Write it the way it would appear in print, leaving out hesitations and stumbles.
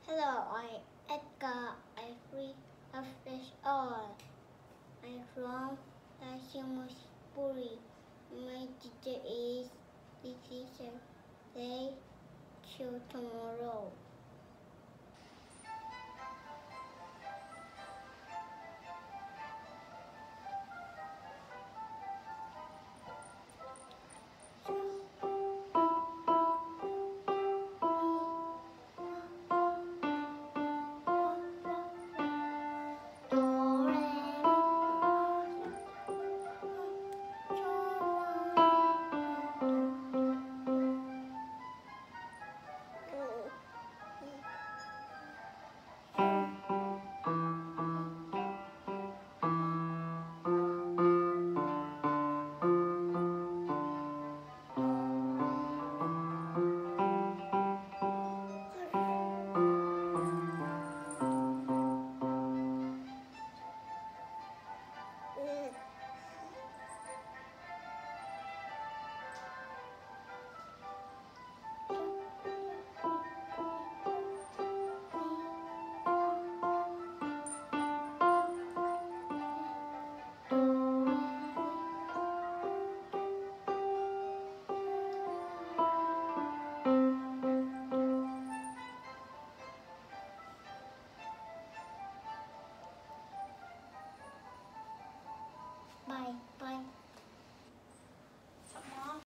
Hello, I'm Edgar. I free of fish all. I'm from Lasimuspuri. My teacher is this teacher. They show tomorrow.